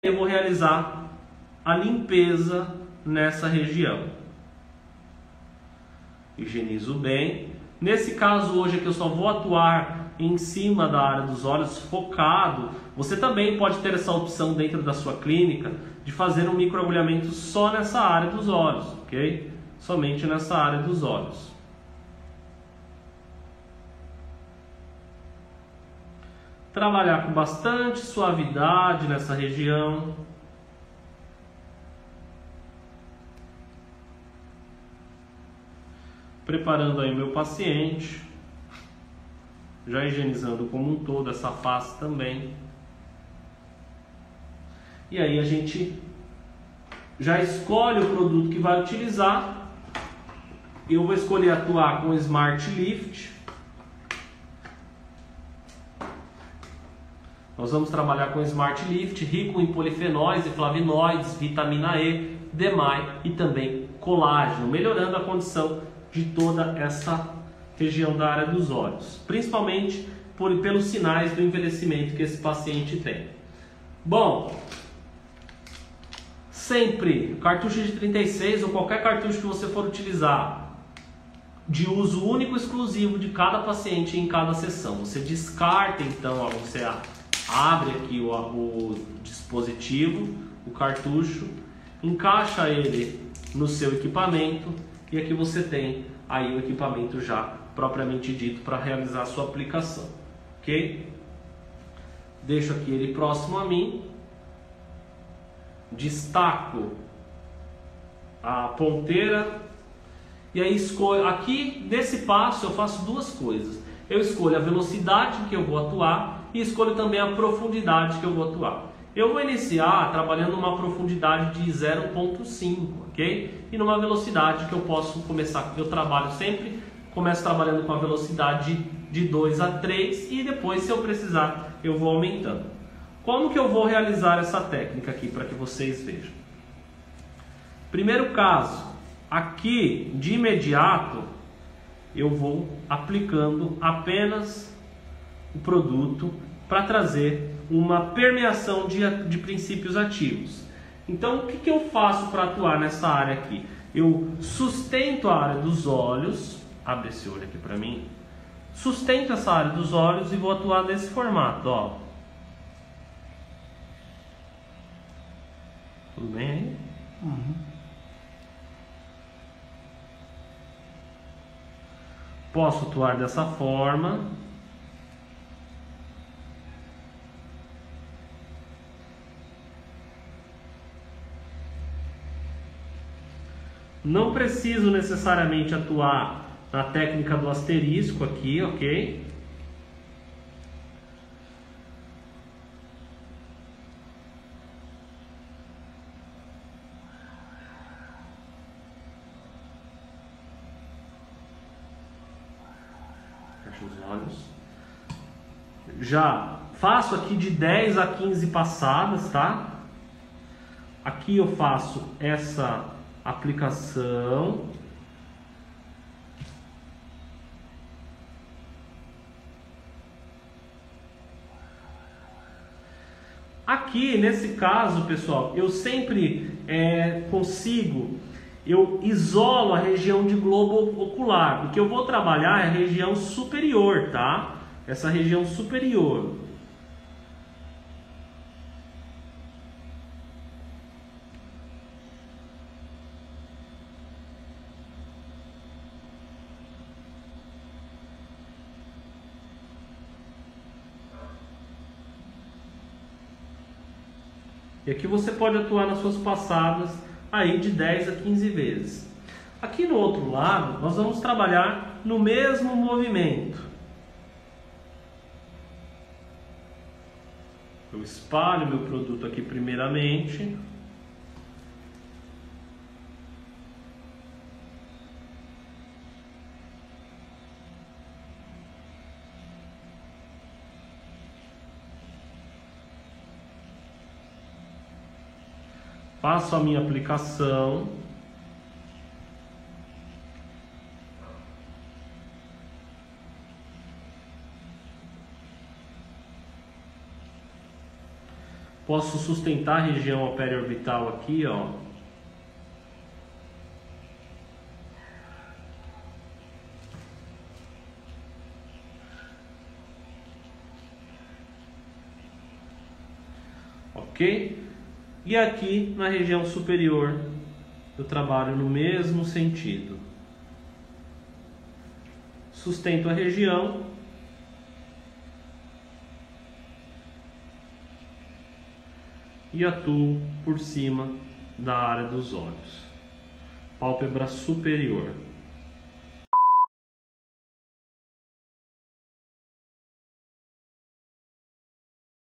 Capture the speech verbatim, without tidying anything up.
Eu vou realizar a limpeza nessa região. Higienizo bem. Nesse caso hoje que eu só vou atuar em cima da área dos olhos, focado. Você também pode ter essa opção dentro da sua clínica de fazer um microagulhamento só nessa área dos olhos, ok? Somente nessa área dos olhos. Trabalhar com bastante suavidade nessa região. Preparando aí o meu paciente. Já higienizando como um todo essa face também. E aí a gente já escolhe o produto que vai utilizar. Eu vou escolher atuar com o Smart Lift. Nós vamos trabalhar com o Smart Lift, rico em polifenóis e flavonoides, vitamina E, D M A e também colágeno, melhorando a condição de toda essa região da área dos olhos, principalmente por, pelos sinais do envelhecimento que esse paciente tem. Bom, sempre cartucho de trinta e seis ou qualquer cartucho que você for utilizar, de uso único e exclusivo de cada paciente em cada sessão. Você descarta então, você abre aqui o, o dispositivo, o cartucho, encaixa ele no seu equipamento e aqui você tem aí o equipamento já propriamente dito para realizar a sua aplicação, ok? Deixo aqui ele próximo a mim, destaco a ponteira e aí escolho, aqui nesse passo eu faço duas coisas. Eu escolho a velocidade que eu vou atuar e escolho também a profundidade que eu vou atuar. Eu vou iniciar trabalhando numa profundidade de zero ponto cinco, ok? E numa velocidade que eu posso começar, eu trabalho sempre, começo trabalhando com a velocidade de dois a três e depois, se eu precisar, eu vou aumentando. Como que eu vou realizar essa técnica aqui para que vocês vejam? Primeiro caso, aqui de imediato eu vou aplicando apenas o produto para trazer uma permeação de, de princípios ativos. Então, o que, que eu faço para atuar nessa área aqui? Eu sustento a área dos olhos, abre esse olho aqui para mim, sustento essa área dos olhos e vou atuar nesse formato, ó. Tudo bem aí? Uhum. Posso atuar dessa forma. Não preciso necessariamente atuar na técnica do asterisco aqui, ok? Fecha os olhos. Já faço aqui de dez a quinze passadas, tá? Aqui eu faço essa aplicação. Aqui, nesse caso, pessoal, eu sempre é, consigo, eu isolo a região de globo ocular, porque eu vou trabalhar a região superior, tá? Essa região superior. E aqui você pode atuar nas suas passadas aí de dez a quinze vezes. Aqui no outro lado, nós vamos trabalhar no mesmo movimento. Eu espalho meu produto aqui primeiramente. Faço a minha aplicação. Posso sustentar a região periorbital aqui, ó. Ok? E aqui na região superior eu trabalho no mesmo sentido. Sustento a região. E atuo por cima da área dos olhos. Pálpebra superior.